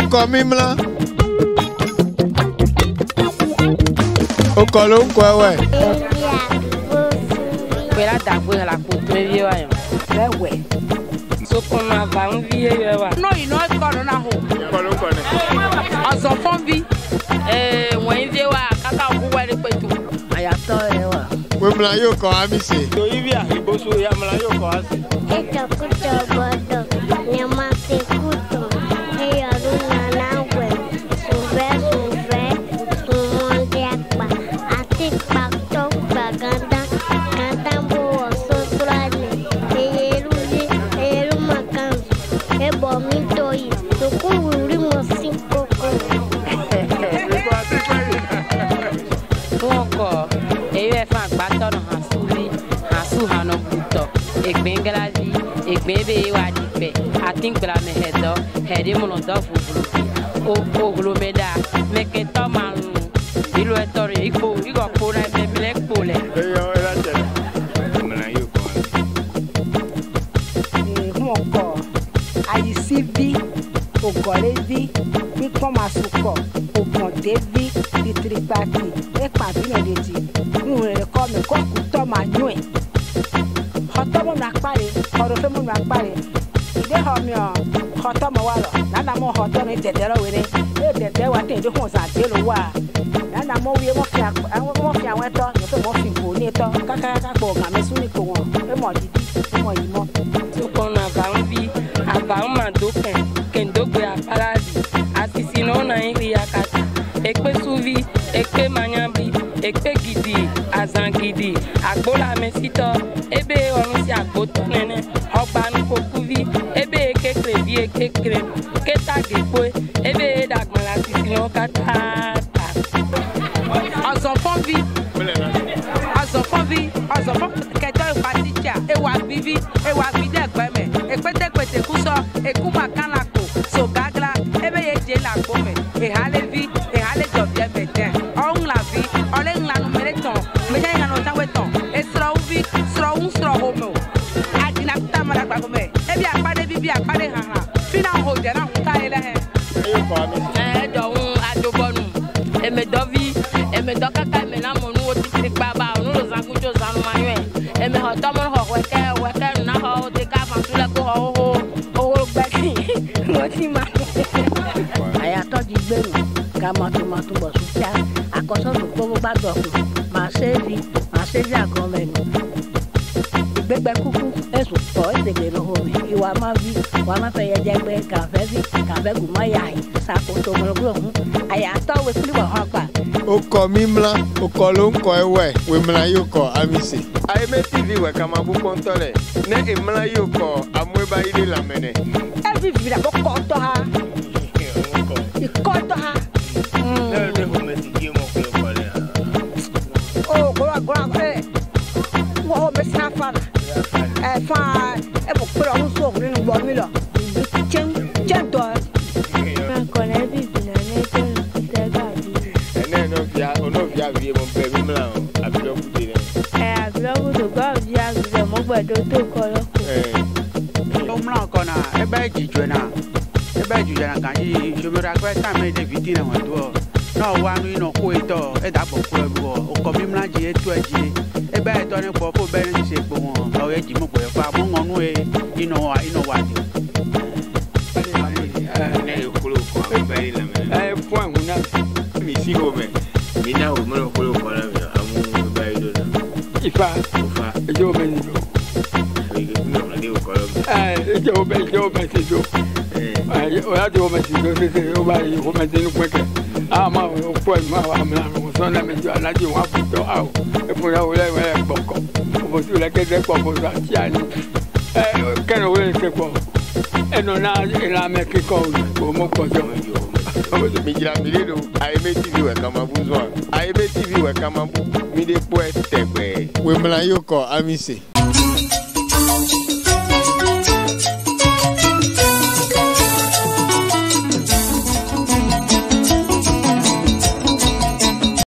kọ mímlá. Ó kọ ló ń kọ ẹwẹ. Pela dàgbé la kó pé bí wá yàn. Lẹ́wẹ̀. Sokun ma ba ń bí yẹ wa. N'o yìí n'o kọ́ ló náà hó. Kọ ló ń kọ ni. Ọ̀sán fún bí. Wọ́n ń bí wa kátà òkú wẹ́rẹ́ pẹ̀tù. Àyàtọ̀ ẹ wà. Wémlá yóò kọ àmì sí. Torí bí àìbóso yamla yóò kọ á sí. Ìjọkújọ gbọdọ̀ ni a máa fi kú tán. Ìyọ̀rù nàná wẹ̀, sùnfẹ́ sùnfẹ́, sùnmọ́ndé àgbà, àti pàtó gbàgádá, gàdá bó wọ̀ sótúrà ní. Èyẹrú màkàn, ẹbọ mi tó yìí, tòkú wùrí mọ̀ sí kókó. Wọ́n kọ èyí ẹ̀ fún àgbàtọ̀ nù hàn súbí, hàn sú hàn nù bùtọ̀, ègbín gíláàsì, ègbín bẹ́ẹ̀ wà dìpẹ̀, àti gbàmẹ̀ ẹ̀dọ́, ẹ̀dí múlòdọ́ fòfurufú, ògùlómẹ́dà, mẹ́kẹ́tọ́ máa ń lù, ìlú ẹ̀tọ́ rẹ̀ ìkó, ìkọ̀kó náà ẹ̀mẹ́mẹ́lẹ́ kó lẹ̀. Wọ́n kọ àyíṣí bí, ògọ̀lé bí, pípọ́n máa sùkọ̀, ògàndé bí, tìtìrìpàtì, ẹ̀pà bí nàdèjì, nùrẹ̀ kọ́ mi kọ́ kù tọ́ máa yún ẹ̀. Ọtọ́ mọ̀ nà kpari, ọ̀rọ̀ fẹ́ mọ̀ nà kpari. Ìdè họ mi ọ̀ ọtọ́ mọ̀ wà lọ, nana mọ̀ ọtọ́ ní tẹ̀tẹ̀ lọ wẹ̀rẹ̀, ẹ̀ tẹ̀tẹ̀ wà tẹ̀ ẹ̀dẹ̀ hùn sàn tẹ̀ lọ wà. Nana mọ̀ wíyẹ mọ̀ fi àwọn ẹ̀tọ́, yẹ̀fẹ̀ mọ̀ fi nkò ní ẹ̀tọ́, kákáká pọ̀ gàmẹ́ sún ní kò wọ̀n, ẹ̀ mọ̀ dídí, ẹ̀ mọ̀ yìí mọ̀. Sokun na ba ń bí, àbá ń mà dókè, kèndógbé àpárádì, àsìsì náà nà ń rí akátá, èpè súví, èpè manyábí, èpè gidi, àzàn gidi, àgbólà mẹ́sítọ́, ebe ọ̀run sí àgbótọ́ nẹ́nẹ́, ọgbà nukokúví, ebe kékeré bí kékeré, kétàgépé, ebe dàgbọ̀nlá sísì náà kátàtà. Ọ̀sán fún bí, ọ̀sán fún bí, ọ̀sán fún kẹjọ́ ìpàtíjà, ewa bíbí, ewa bídẹ̀ gbẹ́mẹ̀, èpétépété kúsọ, èkú màkánàkò, sògáglá, ebe yé jẹ́ làgbọ́mẹ̀, èhálẹ́bí, èhálẹ́jọ̀bí ẹ̀mẹ̀ dẹ̀, ọ̀hún làbí, ọ̀lẹ́ńlanu mẹ́lẹ́tàn, mẹ́lẹ́ńlanu táwẹ́tàn, èsìrọ̀wúbí, sìrọ̀wún sìrọ̀hómẹ̀, àdínàkútà mọ́lágbàgbọ́mẹ̀, ebi àpàdé bíbí àpàdé hàhà, fínà hòjẹ́ náà hùtà yẹn lẹ́hẹ̀. Ẹ̀ẹ́dọ̀hún adobọ́nù, èmẹ̀dọ́bí, èmẹ̀dọ́kàkà èmẹ̀lámọ̀nù wo ti ti gbà bá ònú lòzàngúnjò zanumayọ̀ ẹ̀, èmẹ̀họ̀tọ́mọ̀nù họ̀ wẹ́kẹ́ nù náà họ̀ ti ká fàtúlẹ̀ kó họ̀ owó gbẹ́kì wọ́n ti máa. Àyàtọ̀ di gbẹ̀rù ká mọ̀tòmọ̀tò bọ̀ sùtá àkọsọ́tò gbogbo bá dọ̀kù màá ṣéèbì àgọ́ mẹ́nu. Ìgbẹ́gbẹ́ kúkú ẹ̀sùn pọ̀ ẹ̀dẹ̀gbẹ̀ ló hó mi ìwà máa bí wà máa fẹ́ yẹ jẹ́gbẹ́ kàfẹ́ bí kàfẹ́ gùn má yà yìí sàkóso mọ̀lẹ́gbẹ̀ ọ̀hún àyàtọ̀ wẹ̀ kúlì wà hàn pa. Ó kọ mímlá, ó kọ ló ń kọ ẹwẹ, wémlá yóò kọ àmì sí. Ayémé TV wẹ̀ ká máa bú pọ́ńtọ́ rẹ̀, ní ìmlá yóò kọ àmúébá ilé làmẹ́nẹ̀. Ẹ fi fìlà kó kọ́ tọ́ ha. Ìkọ́ tọ́ ha. Oh, go ẹ̀ wọ́n ó mẹ́sàn án fa ẹ̀ fa ẹ̀ bọ̀ pé ọ̀hún sọ̀rọ̀ nínú gbọ́ mi lọ. Jẹ́ tọ́ ẹ. Akọ̀lẹ́ bìbì náà lẹ́jọ́ ìtẹ́gbà bí. Ẹ̀nẹ́ ọ̀nà àbíyé mọ̀ bẹ́ẹ̀ mímlá àbílọ́kùdé rẹ̀. Àbílọ́kùdé gbọ́ àbí àbílẹ̀ mọ́gbàdo tó kọ́ lọ́kùn. Ọmọlá ọkọ náà ẹ bá jìjọ náà kàn yí ìṣòmìnira pẹ́ táàmì ẹ̀dẹ̀ fìdí náà wọ́n tó ọ náà wà nínú iná kó ètò ẹ̀dá bọ̀ kó ẹ̀rù ọ ọkọ̀ mímúlá jì ètò ẹ̀ jì ẹ bá ẹ̀tọ́ ní pọ̀ fún bẹ́ẹ̀ ní ṣe pé wọn ọ̀rẹ́ jì mọ̀ pọ̀ ẹ̀fọ́ àmúhànú ẹ̀ iná wà jù. Ẹ fún àwọn náà mi sí omi. Mi náà wò mọ́nà kúrò kọ́ náà mi àmú bá yìí lọ́nà. Ifá ẹjọ́ bẹ́ẹ̀ ni lọ. Ẹjọ́ bẹ́ẹ̀ ti lọ. Oya ti wọ́n ti do sese o b'a ye ko mɛ teni kpɛkɛ ma o fɔ yi ma wa mina o sɔn na mɛ jɔ alaji wa fi tɔ awo e funa wele wele gbɔkɔ o bɔ si wele kɛse kpɔ o sɔ ati ani kɛnɛ wele se kpɔ e nɔna lamɛ kikɔ o mo kpɔjɔ. Mijira mili do Ayémé TV wɛ kama bu zɔn Ayémé TV wɛ kama bu mi de kpɔ tɛgbɛ. Wemla yóò kɔ ami se.